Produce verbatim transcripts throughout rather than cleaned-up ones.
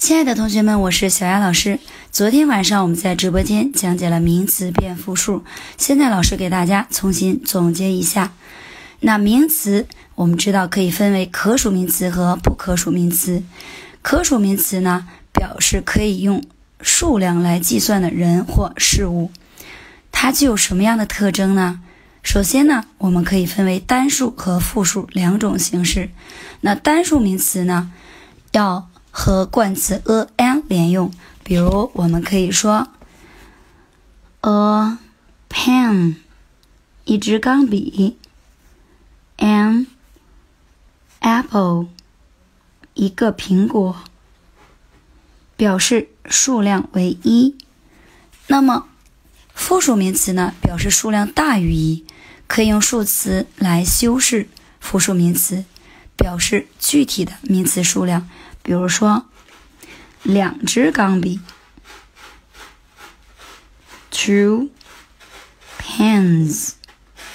亲爱的同学们，我是小丫老师。昨天晚上我们在直播间讲解了名词变复数，现在老师给大家重新总结一下。那名词我们知道可以分为可数名词和不可数名词。可数名词呢，表示可以用数量来计算的人或事物。它具有什么样的特征呢？首先呢，我们可以分为单数和复数两种形式。那单数名词呢，要和冠词 a an 连用，比如我们可以说 a pen 一支钢笔， an apple 一个苹果，表示数量为一。那么复数名词呢，表示数量大于一，可以用数词来修饰复数名词，表示具体的名词数量。比如说两支钢笔 two pens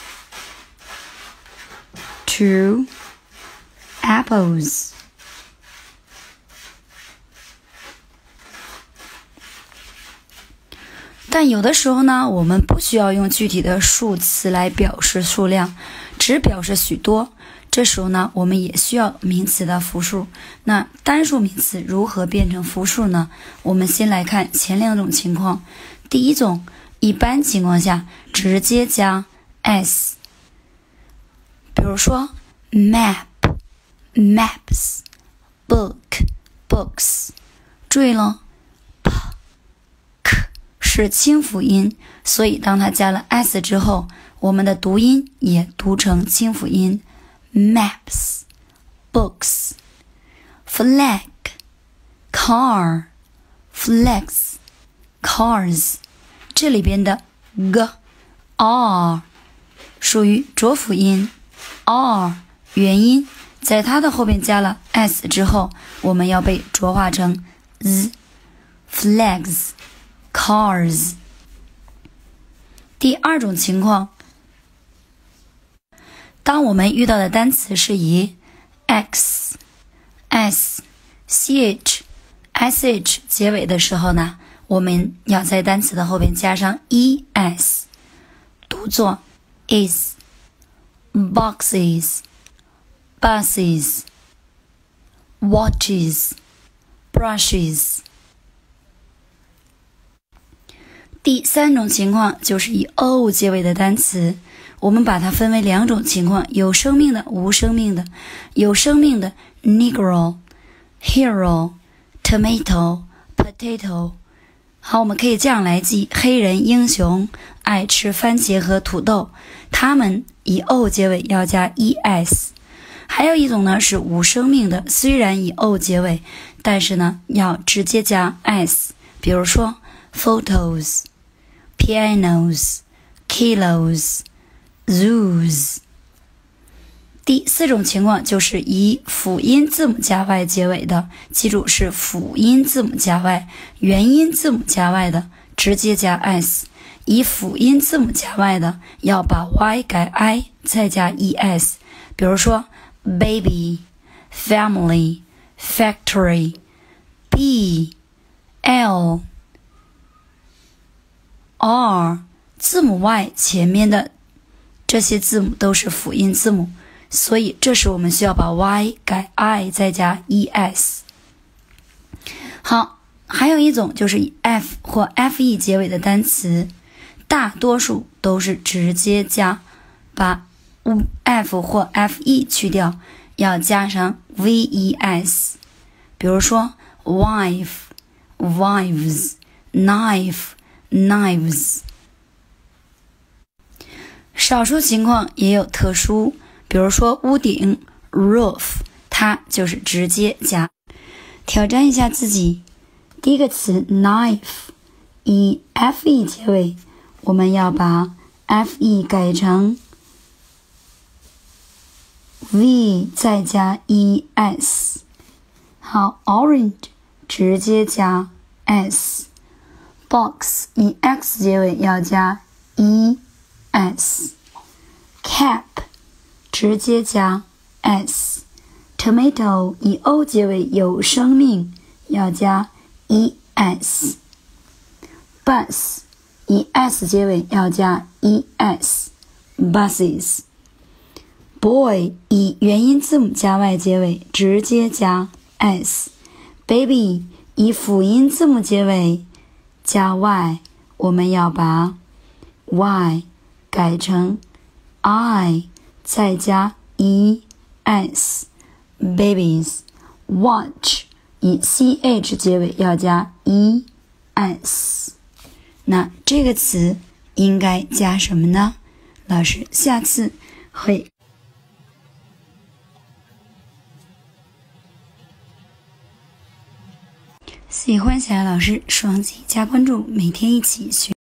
two apples。 但有的时候呢，我们不需要用具体的数词来表示数量，只表示许多。这时候呢，我们也需要名词的复数。那单数名词如何变成复数呢？我们先来看前两种情况。第一种，一般情况下直接加 s， 比如说 map maps book books。注意了， p k 是清辅音，所以当它加了 s 之后，我们的读音也读成清辅音。maps books flag car flags cars。 这里边的 g r 属于浊辅音 r 元音，在它的后边加了 s 之后，我们要被浊化成 z flags cars。 第二种情况，当我们遇到的单词是以 x s ch sh 结尾的时候呢，我们要在单词的后边加上 es， 读作 is boxes buses watches brushes。 第三种情况就是以 o 结尾的单词，我们把它分为两种情况，有生命的，无生命的。有生命的 negro hero tomato potato。 好，我们可以这样来记：黑人英雄爱吃番茄和土豆，它们以 o 结尾要加 es。 还有一种呢是无生命的，虽然以 o 结尾，但是呢要直接加 s， 比如说 photos pianos kilos zoos。 第四种情况就是以辅音字母加 y 结尾的，记住是辅音字母加 y， 元音字母加 y 的直接加 s， 以辅音字母加 y 的要把 y 改 i 再加 es， 比如说 baby family factory b l r。 字母 y 前面的这些字母都是辅音字母，所以这时我们需要把 y 改 i 再加 es。 好，还有一种就是以 f 或 fe 结尾的单词，大多数都是直接加，把 f 或 fe 去掉，要加上 ves， 比如说 wife wives knife knives。少数情况也有特殊，比如说屋顶 roof， 它就是直接加。挑战一下自己，第一个词 knife 以 fe 结尾，我们要把 fe 改成 v 再加 es。 好， orange 直接加 s， box 以 x 结尾要加 es， cap 直接加 s， tomato 以 o 结尾有生命要加 es。bus 以 s 结尾要加 es。buses。boy 以元音字母加 y 结尾直接加 s。baby 以辅音字母结尾加 y， 我们要把 y 改成 i 再加 es。babies。watch 以 ch 结尾要加 es。那这个词应该加什么呢？老师下次会喜欢小丫老师，双击加关注，每天一起学。